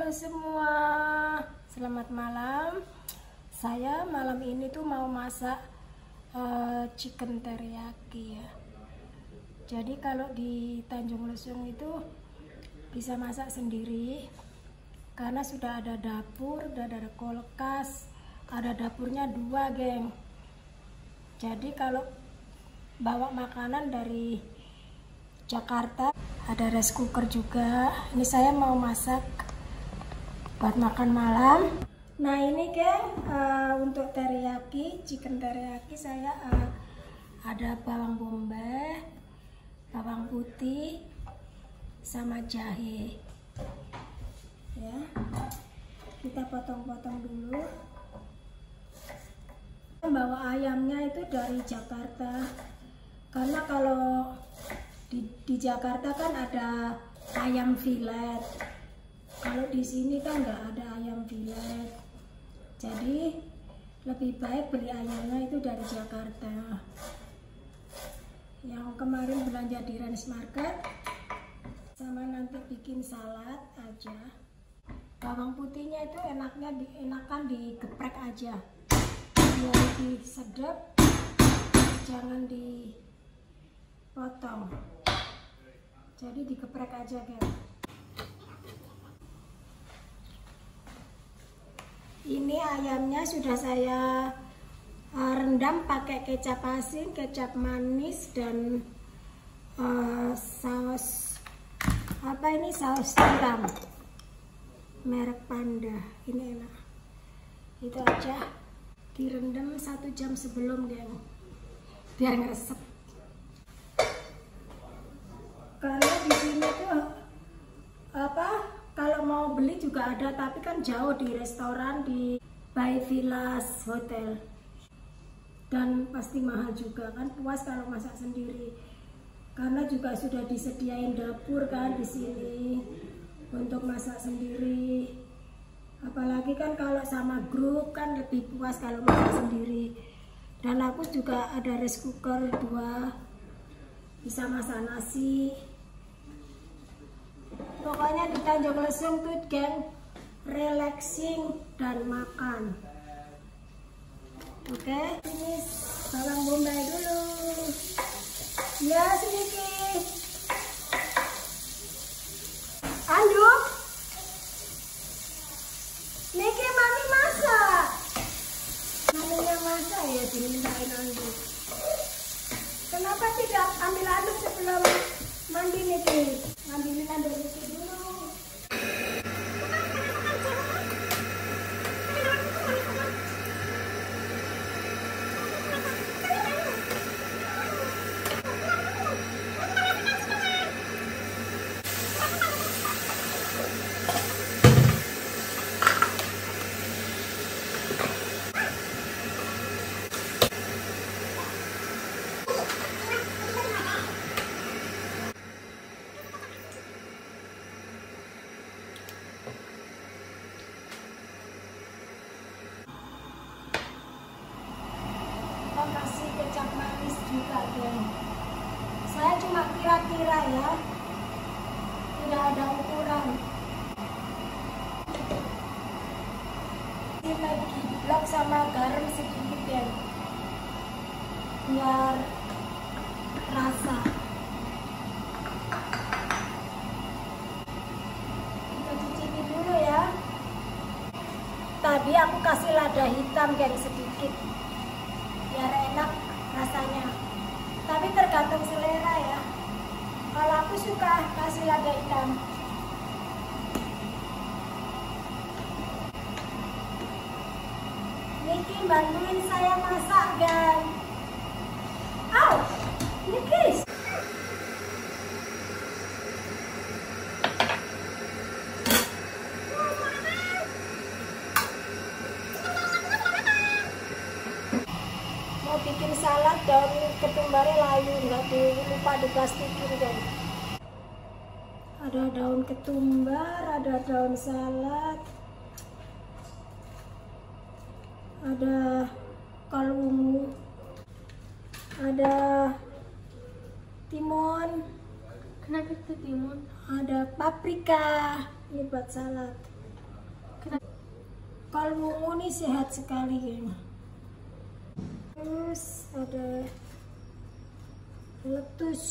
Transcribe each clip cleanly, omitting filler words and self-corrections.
Halo semua, selamat malam. Saya malam ini tuh mau masak chicken teriyaki ya. Jadi kalau di Tanjung Lesung itu bisa masak sendiri karena sudah ada dapur, sudah ada kulkas, ada dapurnya 2 geng. Jadi kalau bawa makanan dari Jakarta ada rice cooker juga. Ini saya mau masak buat makan malam. Nah ini geng, untuk teriyaki, chicken teriyaki saya ada bawang bombay, bawang putih, sama jahe. Ya, kita potong-potong dulu. Bawa ayamnya itu dari Jakarta, karena kalau di Jakarta kan ada ayam filet. Kalau di sini kan nggak ada ayam filet, jadi lebih baik beli ayamnya itu dari Jakarta. Yang kemarin belanja di Ranch Market, sama nanti bikin salad aja. Bawang putihnya itu enakan digeprek aja, biar lebih sedap, jangan dipotong. Jadi digeprek aja guys. Ini ayamnya sudah saya rendam pakai kecap asin, kecap manis, dan saus saus tiram merek Panda. Ini enak. Itu aja, direndam 1 jam sebelum geng, biar ngeresep. Karena di sini tuh kalau mau beli juga ada, tapi kan jauh di restoran di By Villas Hotel, dan pasti mahal juga kan. Puas kalau masak sendiri, karena juga sudah disediain dapur kan di sini untuk masak sendiri. Apalagi kan kalau sama grup kan lebih puas kalau masak sendiri. Dan aku juga ada rice cooker 2, bisa masak nasi. Pokoknya di Tanjung Lesung tuh geng, relaxing dan makan. Oke, ini bawang bombay dulu. Ya sedikit. Anduk, Niki mami masak. Maminya masak ya, dimintain anduk. Kenapa tidak ambil anduk sebelum mandi Niki? Ambilin anduk Niki dulu. Kasih kecap manis juga geng. Saya cuma kira-kira ya, tidak ada ukuran. Ini lagi blok sama garam sedikit geng, biar rasa. Kita cicipi dulu ya. Tadi aku kasih lada hitam geng sedikit, biar enak rasanya, tapi tergantung selera ya. Kalau aku suka kasih lada hitam. Niki bantuin saya masak gang. Au, Niki. Mau bikin salad, daun ketumbarnya layu, nggak lupa diplastikin kan. Ada daun ketumbar, ada daun salad, ada kalungu, ada timun. Kenapa itu timun? Ada paprika, ini buat salad. kalwungu ini sehat sekali kayaknya. Terus ada lettuce.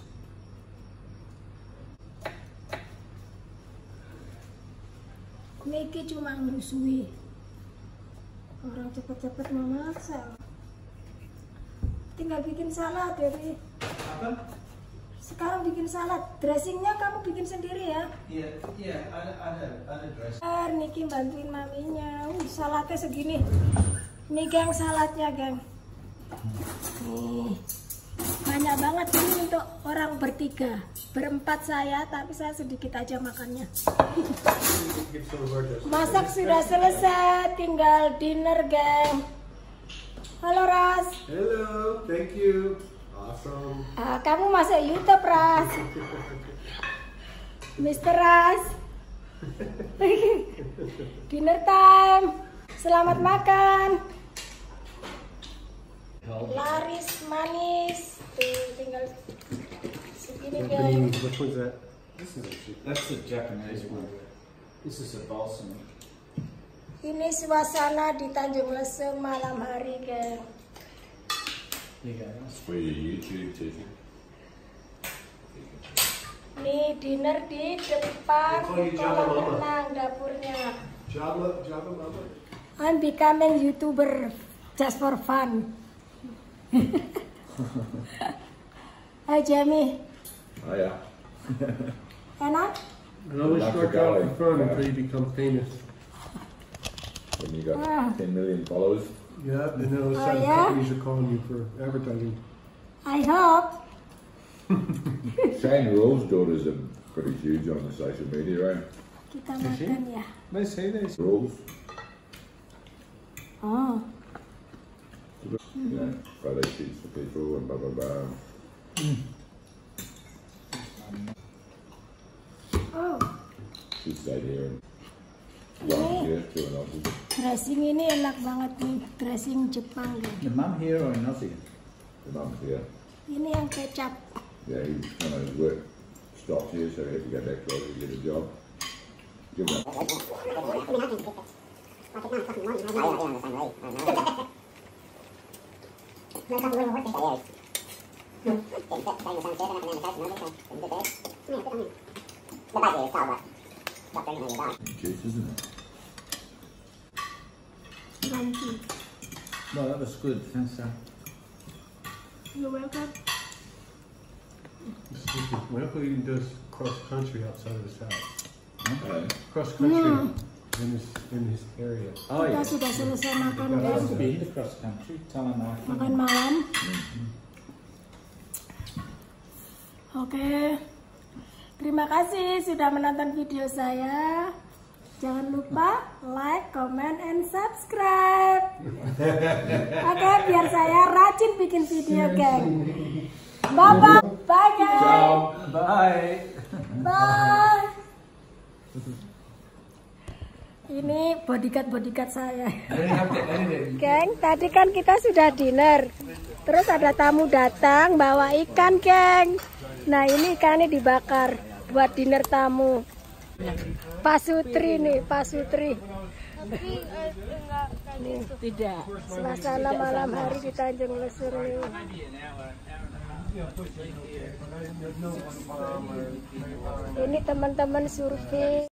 Niki cuma ngerusui. Orang cepet-cepet memasak. Tinggal bikin salad dari. Apa? Sekarang bikin salad. Dressingnya kamu bikin sendiri ya? Iya, ada dressing. Niki bantuin maminya. Saladnya segini. Nih geng, saladnya geng. Nih, banyak banget ini untuk orang bertiga. Berempat saya, tapi saya sedikit aja makannya. Masak sudah selesai, tinggal dinner geng. Halo Ras. Hello, thank you. Awesome. Kamu masuk YouTube Ras. Mr. Ras. Dinner time. Selamat makan. Laris manis. Tuh, tinggal segini geng. Which one's that? That's the Japanese one. This is a balsam. Ini suasana di Tanjung Lesung malam hari geng. Here you go. For your YouTube, Tiffy. Nih dinner di depan They call you kolam Java Mama. renang dapurnya. Java Mama. I'm becoming YouTuber just for fun. Hai Jamie, Oh, yeah. enak? It always That's starts a out guy. for fun until you become famous. When you got Ah. 10 million followers. Yeah, and then all of a Oh, sudden yeah? companies are calling you for advertising. I hope. Shane Rawls' daughters are pretty huge on the social media, right? Kita Is she? makan ya. They say this. Rawls. Oh, You know, Friday shoots for people and blah, blah, blah. oh. She stayed here and Ini one year to an Aussie. dressing ini enak banget nih, dressing Jepang ya. Your mum here or in Aussie? The mum's here. Ini yang kecap. Yeah, he kind of work stopped here, so he had to go back to Aussie to get a job. Good one. Juice, isn't it? Nanti. Well, that was good. Thanks, Sam. You're welcome. My uncle even does cross country outside of his house. Okay. Cross country in his area. Oh, Kita yeah. sudah selesai makan Yeah. guys. I've been across country. Tell them I Makan malam. Oke. Terima kasih sudah menonton video saya. Jangan lupa like, comment, and subscribe. Oke, biar saya rajin bikin video, geng. Bye-bye. Bye, guys. Bye. Bye. Ini bodyguard saya. Geng, tadi kan kita sudah dinner. Terus ada tamu datang bawa ikan, geng. Nah, ini ikannya dibakar buat dinner tamu. Pak Sutri nih, Pak Sutri. Tidak. Suasana malam hari di Tanjung Lesung nih. Ini teman-teman survei.